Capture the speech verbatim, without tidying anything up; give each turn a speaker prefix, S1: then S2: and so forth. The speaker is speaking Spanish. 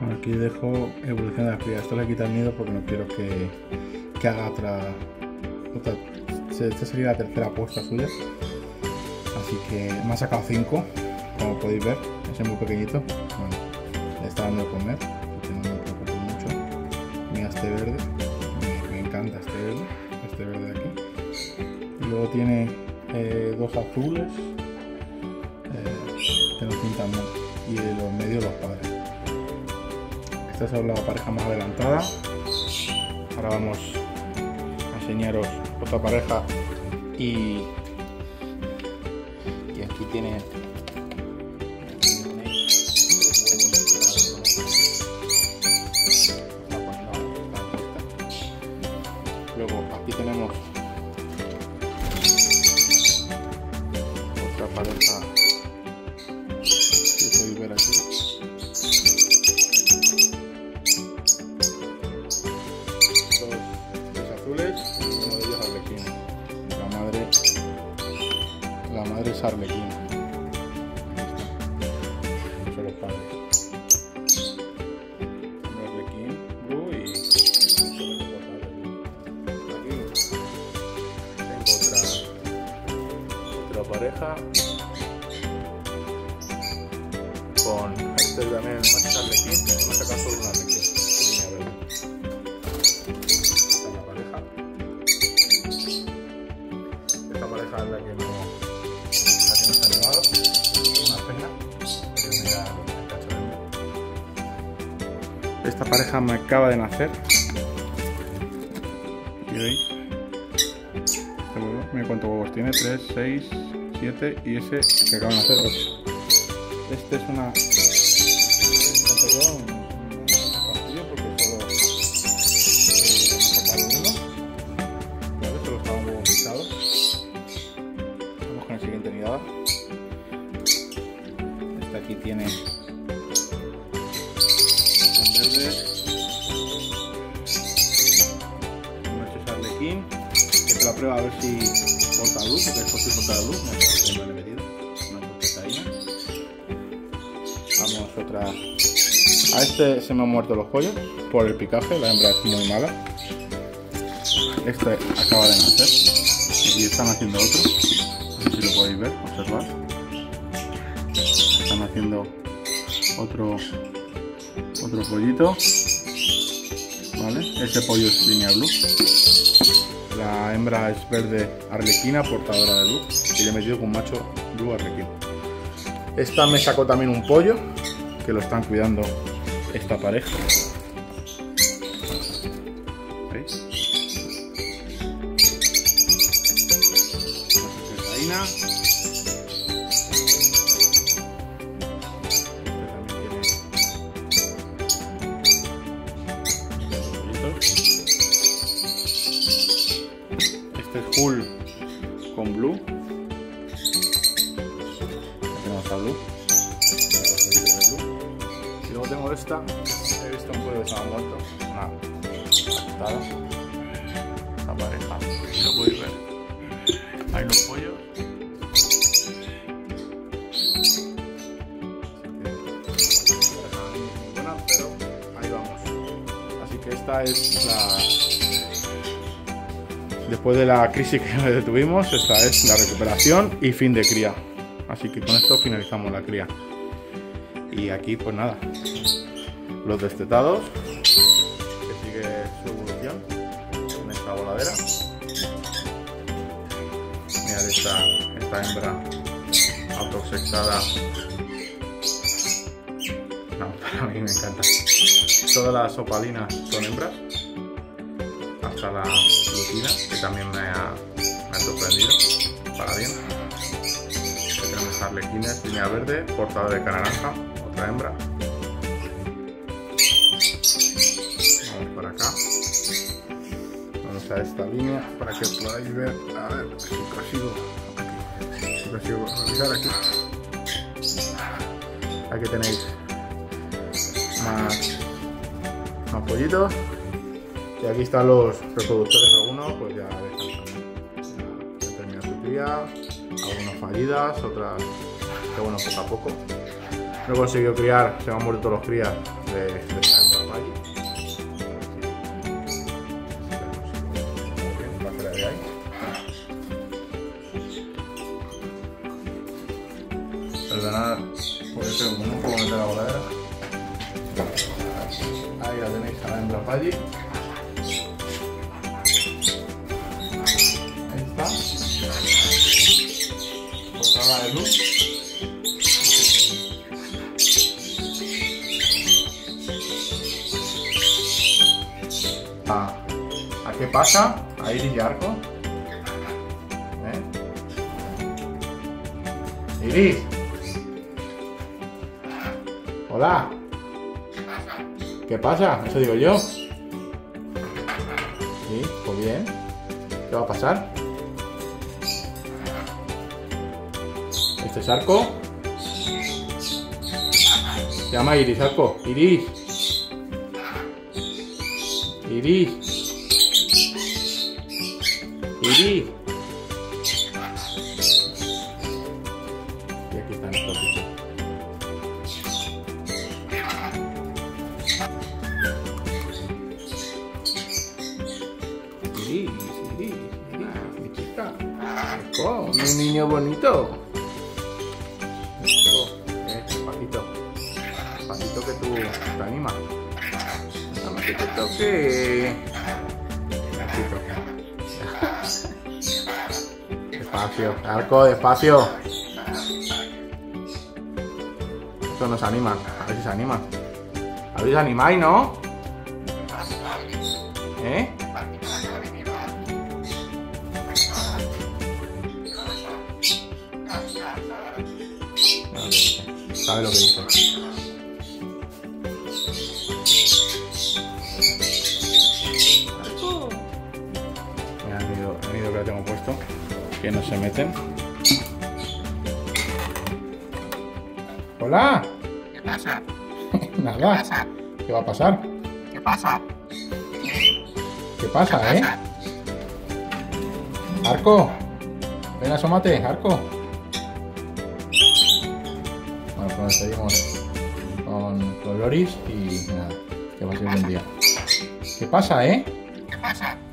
S1: Aquí dejo evolución de la cría. Esto le quita el nido porque no quiero que, que haga otra, otra. Esta sería la tercera puesta suya. Así que me ha sacado cinco, como podéis ver. Es muy pequeñito. Bueno, le está dando de comer, porque no me preocupo mucho. Mira este verde, me, me encanta este verde, este verde de aquí. Y luego tiene eh, dos azules, eh, que nos pintan mal. Y de los medios los padres. Esta es la pareja más adelantada. Ahora vamos a enseñaros otra pareja y, y aquí tiene luego aquí tenemos otra pareja que podéis ver aquí. Uno de ellos arlequín. La madre, la madre es arlequín. Estos son los padres. Un arlequín blue y aquí tengo otra otra pareja con este también el macho arlequín. Me ha sacado solo un arlequín. Esta pareja es la que no, la que no se ha llevado, una pena, porque mira el cacho de hembra. Esta pareja me acaba de nacer. Y veis, este huevo, mira cuántos huevos tiene, tres, seis, siete y ese que acaba de nacer, ocho. Este es una... ¿Cuánto queda? Un pastillo porque solo eh, me ha sacado uno. Vale, solo estaba un huevo pisado. Con el siguiente nidada. Esta aquí tiene un verde, un macho arlequín, que te la prueba a ver si porta luz, porque es posible portar luz. Me parece que no le he metido una porquetaína. Vamos otra. A este se me han muerto los pollos por el picaje, la hembra es muy mala. Este acaba de nacer y están haciendo otro. Si lo podéis ver, observar. Están haciendo otro otro pollito. Vale, ese pollo es línea blue. La hembra es verde arlequina, portadora de blue. Y le he metido con macho blue arlequín. Esta me sacó también un pollo, que lo están cuidando esta pareja. ¿Veis? Este es full con blue. Aquí tenemos a blue. Y luego tengo esta. He visto un pollo que se me ha muerto. Una patada. La pareja. Lo podéis ver. Ahí los pollos. Pero ahí vamos. Así que esta es la... Después de la crisis que tuvimos, esta es la recuperación y fin de cría. Así que con esto finalizamos la cría. Y aquí pues nada, los destetados, que sigue su evolución en esta voladera. Mirad esta, esta hembra autosexada. No, para mí me encanta. Todas las opalinas son hembras, hasta la lutina, que también me ha, me ha sorprendido, para bien. Aquí tenemos arlequines, línea verde, portador de cara naranja, otra hembra. Vamos por acá. Vamos a esta línea para que podáis ver, a ver si consigo, aquí, si consigo revisar aquí. Aquí tenéis más, más pollitos. Y aquí están los reproductores, algunos pues ya descansando. Ya termina su cría, algunas fallidas, otras que bueno, poco a poco. No he conseguido criar, se me han muerto todos los crías de, de esta hembra Pagi. Para que la veáis. Perdonad, puede ser un poco meter la voladera. Ahí la tenéis a la hembra Pagi. Ahí está. Otra de luz. ¿A, ¿A qué pasa? A Iris y Arco. ¿Eh? Iris. Hola. ¿Qué pasa? Eso digo yo. Sí, pues bien. ¿Qué va a pasar? ¿Este es Arco? Se llama Iris, Arco. Iris. Iris. Iris. Y aquí están estos bichos. Iris, Iris, Iris, mi chica. Oh, mi niño bonito. Oh, eh, Paquito. Paquito que tú te animas. Dame que te toque. Paquito. Despacio, Arco, despacio. Esto nos anima. A ver si se anima. A ver si se animáis, ¿no? ¿Eh? Sabe lo que dice. Mira el nido, el nido que le tengo puesto. Que no se meten. ¡Hola!
S2: ¿Qué pasa?
S1: Nada.
S2: ¿Qué pasa?
S1: ¿Qué va a pasar?
S2: ¿Qué pasa?
S1: ¿Qué pasa, eh? Arco. Ven, asómate, Arco. Bueno, pues nos despedimos con los loris y nada, que va a ser un buen día. ¿Qué pasa, eh?
S2: ¿Qué pasa?